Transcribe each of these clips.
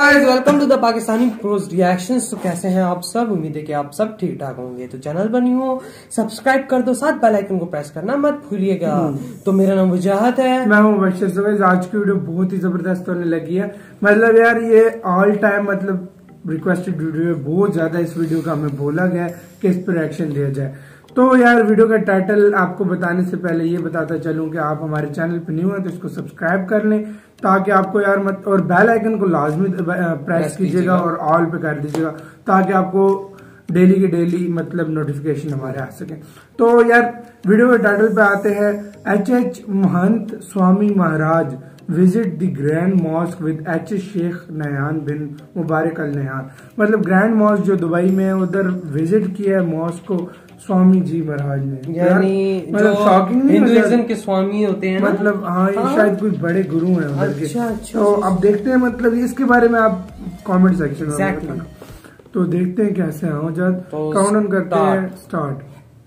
Guys, welcome to the Pakistani pros reactions. तो कैसे हैं आप सब? उम्मीद है कि आप सब ठीक ठाक होंगे। तो चैनल पर न्यू हो, सब्सक्राइब कर दो, साथ बेल आइकन को प्रेस करना मत भूलिएगा। तो मेरा नाम वजाहत है, मैं हूँ बशर। सो गाइस, आज की वीडियो बहुत ही जबरदस्त होने लगी है। मतलब यार ये ऑल टाइम मतलब रिक्वेस्टेड वीडियो है, बहुत ज्यादा इस वीडियो का हमें बोला गया है कि इस पर रिएक्शन दिया जाए। तो यार वीडियो का टाइटल आपको बताने से पहले ये बताता चलूं कि आप हमारे चैनल पर न्यू हैं तो इसको सब्सक्राइब कर लें, ताकि आपको यार और बेल आइकन को लाजमी प्रेस कीजिएगा और ऑल पे कर दीजिएगा, ताकि आपको डेली के डेली मतलब नोटिफिकेशन हमारे आ सके। तो यार वीडियो के टाइटल पे आते हैं। H Mahant Swami Maharaj visit the grand mosque with H Sheikh Nahyan bin Mubarak Al Nahyan. मतलब ग्रैंड मॉस्क जो दुबई में है उधर विजिट किया है मॉस्क को स्वामी जी महाराज ने। यानी मतलब शॉकिंग नहीं, हिंदुइज्म के स्वामी होते हैं मतलब हाँ, ये शायद कोई बड़े गुरु हैं उधर के। अच्छा, तो अब देखते हैं, मतलब इसके बारे में आप कमेंट सेक्शन में बताना। तो देखते हैं कैसे हैं। हो जाए काउंटडाउन करते हैं, स्टार्ट।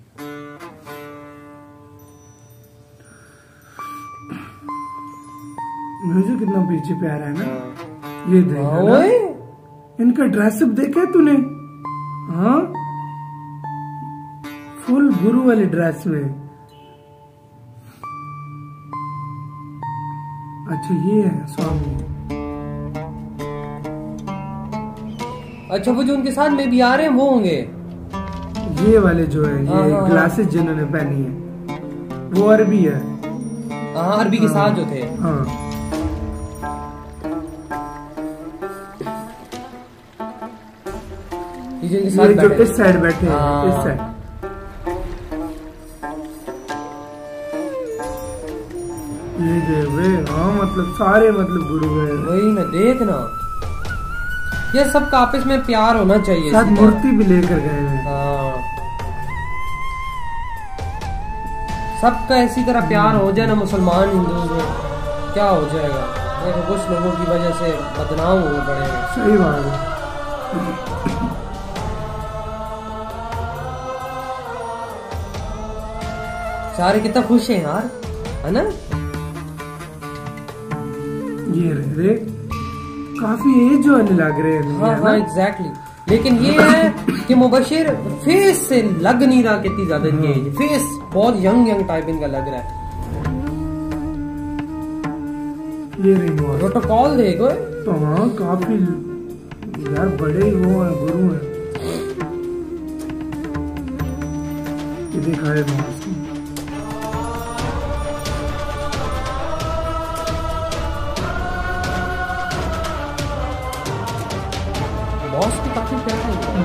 म्यूजिक कितना पीछे प्यारा है ना। ये देख, इनका ड्रेसअप देखा तूने? हाँ, फुल गुरु वाली ड्रेस में। अच्छा ये है स्वामी। अच्छा, वो जो उनके साथ में भी आ रहे हैं वो होंगे ये वाले जो है, ये ग्लासेस जिन्होंने पहनी है वो अरबी है। हाँ, अरबी के साथ जो थे। हाँ, ये जो इस साइड बैठे हैं, इस साइड। ये वे, हाँ मतलब सारे मतलब गुरु है। वही ना, देखना ये सबका आपस में प्यार होना चाहिए। साथ मूर्ति भी लेकर गए हैं। हाँ, सबका इसी तरह प्यार हो जाए ना, मुसलमान हिंदू में क्या हो जाएगा। देखो कुछ लोगों की वजह से बदनाम हुए पड़े हैं। सही बात है। सारे कितना खुश हैं यार, है ना। ये रहे काफी एज वाले लग रहे हैं। हाँ, एग्जैक्टली। लेकिन ये है कि मुबशिर फेस से लग नहीं रहा कितनी ज्यादा इनकी एज। फेस बहुत यंग टाइप इनका लग रहा है। ये प्रोटोकॉल देखो तो हाँ, काफी यार बड़े वो हैं, गुरु हैं। ये दिखाए बॉस की काफी प्यारा है।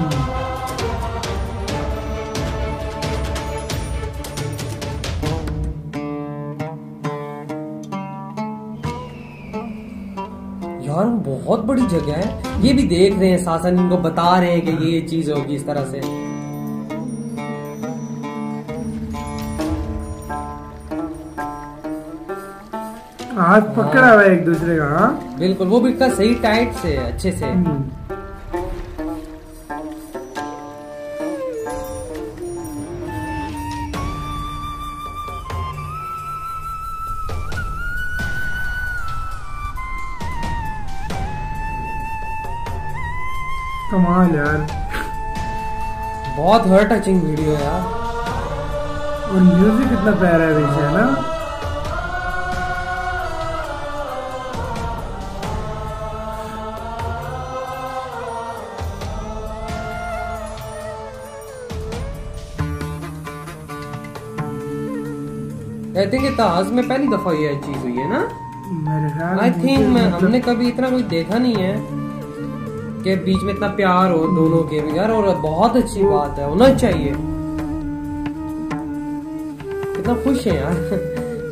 यार बहुत बड़ी जगह है। ये भी देख रहे हैं, शासन इनको बता रहे हैं कि ये चीज होगी इस तरह से। हाथ पकड़ा हुआ है एक दूसरे का। हाँ बिल्कुल, वो भी इतना सही टाइट से, अच्छे से। कमाल यार, बहुत हार्ट टचिंग वीडियो है यार। और म्यूजिक कितना प्यारा है पीछे, है ना। आई थिंक इतिहास में पहली दफा ये चीज हुई है ना। मेरे ख्याल आई थिंक हमने कभी इतना कोई देखा नहीं है कि बीच में इतना प्यार हो दोनों के भी यार। और बहुत अच्छी बात है, होना चाहिए। कितना खुश है यार।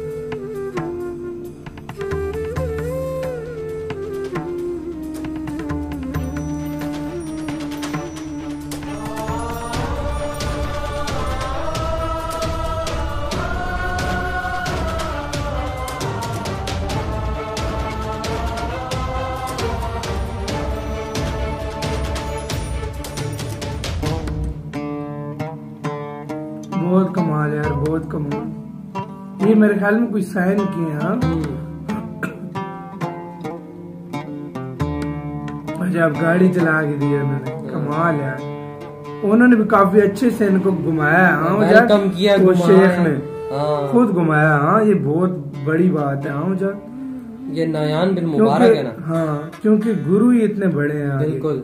बहुत कमाल यार, बहुत कमाल। ये मेरे ख्याल में कोई साइन किए हैं। जब गाड़ी चला के दी उन्होंने, कमाल यार। उन्होंने भी काफी अच्छे से इनको घुमाया। हाँ वेलकम किया, वो शेख ने खुद हाँ घुमाया। हाँ ये बहुत बड़ी बात है। हाँ जा ये नयान बिन मुबारक है ना। हाँ क्योंकि गुरु ही इतने बड़े हैं बिल्कुल,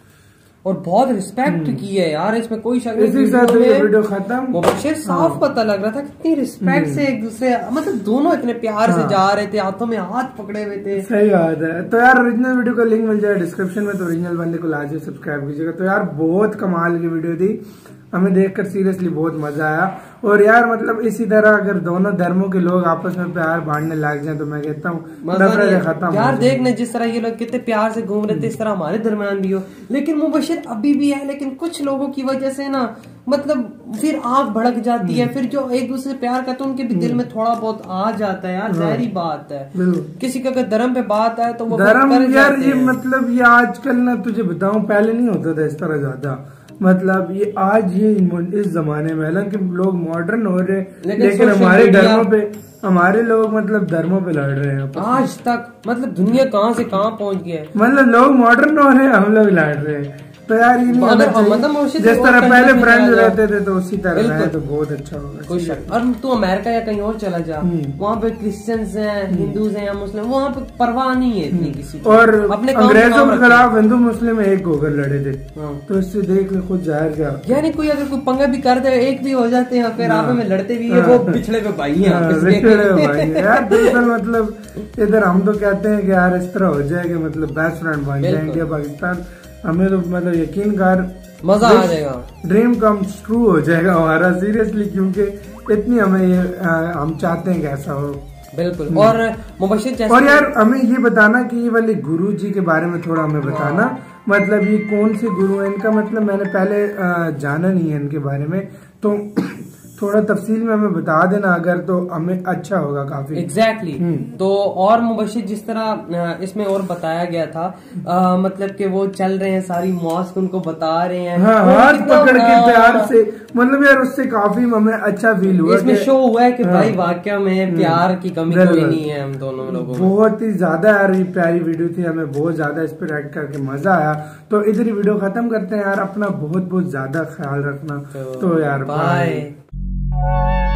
और बहुत रिस्पेक्ट की है यार, इसमें कोई शक नहीं। इसी के साथ ये वीडियो खत्म। मुबशिर साफ पता लग रहा था कितनी रिस्पेक्ट से एक दूसरे, मतलब दोनों इतने प्यार से जा रहे थे, हाथों में हाथ पकड़े हुए थे। सही बात है। तो यार ओरिजिनल वीडियो का लिंक मिल जाए डिस्क्रिप्शन में, तो ओरिजिनल बंदे को लाजमी सब्सक्राइब कीजिएगा। तो यार बहुत कमाल की वीडियो थी, हमें देखकर सीरियसली बहुत मजा आया। और यार मतलब इसी तरह अगर दोनों धर्मों के लोग आपस में प्यार बांटने लग जाए तो मैं कहता हूँ नफरत खत्म यार। देखने जिस तरह ये लोग कितने प्यार से घूम रहे थे, इस तरह हमारे दरमियान भी हो। लेकिन मुबशिर अभी भी है, लेकिन कुछ लोगों की वजह से ना मतलब फिर आग भड़क जाती है, फिर जो एक दूसरे से प्यार करते हैं उनके भी दिल में थोड़ा बहुत आ जाता है यार, जाहिर बात है। किसी का अगर धर्म पे बात है तो वो धर्म यार ये मतलब ये आजकल ना तुझे बताऊं पहले नहीं होता था इस तरह ज्यादा, मतलब ये आज ये इस जमाने में हालांकि लोग मॉडर्न हो रहे लेकिन हमारे धर्मों पे हमारे लोग मतलब धर्मों पे लड़ रहे हैं आज तक। मतलब दुनिया कहाँ से कहाँ पहुँच गया है, मतलब लोग मॉडर्न हो रहे हैं, हम लोग लड़ रहे हैं। तो यार ये मतलब जिस तरह पहले फ्रेंड्स रहते थे तो उसी तरह रहे तो बहुत अच्छा होगा। कोई शक। और तू अमेरिका या कहीं और चला जा, वहाँ पे क्रिश्चियंस हैं, हिंदूज हैं या मुस्लिम, वहाँ पे परवाह नहीं है इतनी किसी की। और अपने अंग्रेजों के खिलाफ हिंदू मुस्लिम एक होकर लड़े थे, तो इससे देख ले खुद जाहिर क्या। यानी कोई अगर कोई पंगा भी कर दे, एक भी हो जाते हैं फिर आपस में लड़ते भी है, वो पिछड़े पे भाई हैं यार। दरअसल मतलब इधर हम तो कहते हैं कि यार इस तरह हो जाए कि मतलब बेस्ट फ्रेंड बन जाए इंडिया पाकिस्तान, हमें तो मतलब यकीन कर मजा आ जाएगा, ड्रीम कम ट्रू हो जाएगा हमारा सीरियसली, क्योंकि इतनी हमें ये हम चाहते हैं कि ऐसा हो। बिल्कुल। और मुबशिर और यार हमें ये बताना कि ये वाले गुरु जी के बारे में थोड़ा हमें बताना, मतलब ये कौन से गुरु हैं, इनका मतलब मैंने पहले जाना नहीं है इनके बारे में, तो थोड़ा तफसील में हमें बता देना अगर, तो हमें अच्छा होगा काफी। एग्जैक्टली तो और मुबशिर जिस तरह इसमें और बताया गया था, मतलब कि वो चल रहे हैं सारी मॉस्क उनको बता रहे हैं, हाँ, हाथ पकड़ के प्यार से, मतलब यार उससे काफी हमें अच्छा फील हुआ। इसमें शो हुआ है कि भाई वाकई में प्यार की कमी कोई नहीं है हम दोनों लोगों में। बहुत ही ज्यादा यार ये प्यारी वीडियो थी, हमें बहुत ज्यादा इस पर एक्ट करके मजा आया। तो इधर ही वीडियो खत्म करते हैं यार, अपना बहुत बहुत ज्यादा ख्याल रखना। तो यार बाय।